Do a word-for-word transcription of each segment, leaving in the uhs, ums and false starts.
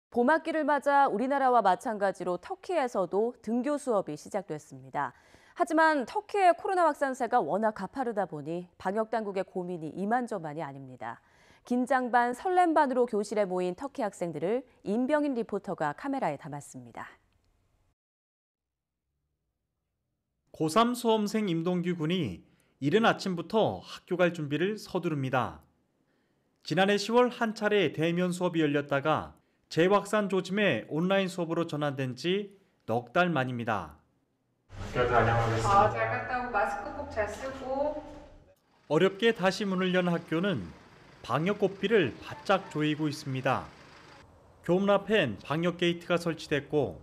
봄학기를 맞아 우리나라와 마찬가지로 터키에서도 등교 수업이 시작됐습니다. 하지만 터키의 코로나 확산세가 워낙 가파르다 보니 방역당국의 고민이 이만저만이 아닙니다. 긴장 반 설렘 반으로 교실에 모인 터키 학생들을 임병인 리포터가 카메라에 담았습니다. 고삼 수험생 임동규 군이 이른 아침부터 학교 갈 준비를 서두릅니다. 지난해 시월 한 차례 대면 수업이 열렸다가 재확산 조짐에 온라인 수업으로 전환된 지 넉 달 만입니다. 학교 다녀오겠습니다. 아, 잘 갔다 오고 마스크 꼭 잘 쓰고. 어렵게 다시 문을 연 학교는 방역 고삐를 바짝 조이고 있습니다. 교문 앞엔 방역 게이트가 설치됐고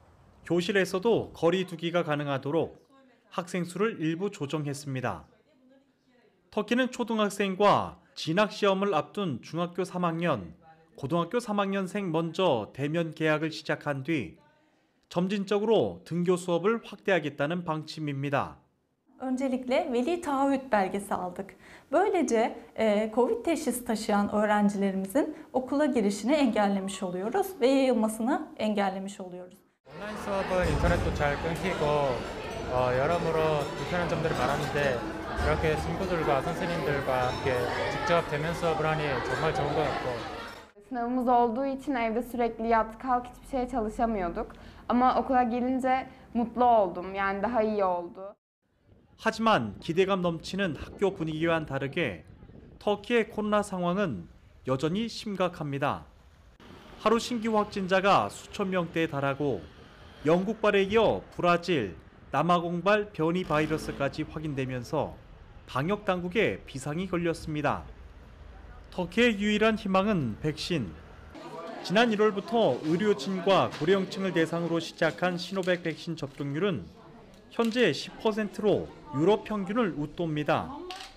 교실에서도 거리 두기가 가능하도록 학생 수를 일부 조정했습니다. 터키는 초등학생과 진학 시험을 앞둔 중학교 삼 학년, 고등학교 삼 학년생 먼저 대면 개학을 시작한 뒤 점진적으로 등교 수업을 확대하겠다는 방침입니다. Öncelikle veli taahhüt belgesi aldık. Böylece e, Covid teşhisi taşıyan öğrencilerimizin okula girişini engellemiş oluyoruz ve yayılmasını engellemiş oluyoruz. 온라인 수업은 인터넷도 잘 끊기고 어, 여러모로 불편한 점들이 많았는데 이렇게 친구들과 선생님들과 함께 직접 대면 수업을 하니 정말 좋은 것 같고 Sınavımız olduğu için evde sürekli yat kalk hiçbir şeye çalışamıyorduk. Ama okula gelince mutlu oldum. Yani daha iyi oldu. 하지만 기대감 넘치는 학교 분위기와는 다르게 터키의 코로나 상황은 여전히 심각합니다. 하루 신규 확진자가 수천 명대에 달하고 영국발에 이어 브라질, 남아공발 변이 바이러스까지 확인되면서 방역 당국에 비상이 걸렸습니다. 터키의 유일한 희망은 백신. 지난 일월부터 의료진과 고령층을 대상으로 시작한 시노백 백신 접종률은 현재 십 퍼센트로 유럽 평균을 웃돕니다.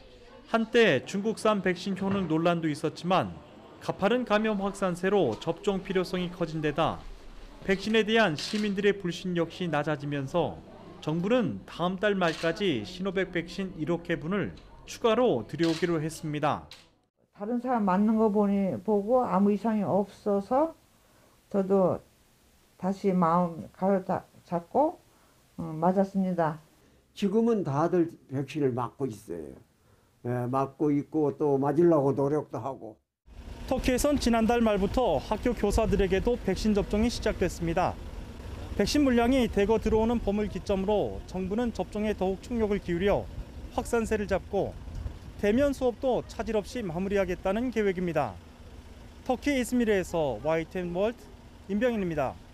한때 중국산 백신 효능 논란도 있었지만 가파른 감염 확산세로 접종 필요성이 커진 데다 백신에 대한 시민들의 불신 역시 낮아지면서 정부는 다음 달 말까지 시노백 백신 일억 회분을 추가로 들여오기로 했습니다. 다른 사람 맞는 거 보니 보고 아무 이상이 없어서 저도 다시 마음 가로잡고 어, 맞았습니다. 지금은 다들 백신을 맞고 있어요. 예, 맞고 있고 또 맞으려고 노력도 하고. 터키에선 지난달 말부터 학교 교사들에게도 백신 접종이 시작됐습니다. 백신 물량이 대거 들어오는 봄을 기점으로 정부는 접종에 더욱 총력을 기울여 확산세를 잡고 대면 수업도 차질 없이 마무리하겠다는 계획입니다. 터키 이즈미르에서 와이티엔 월드 임병인입니다.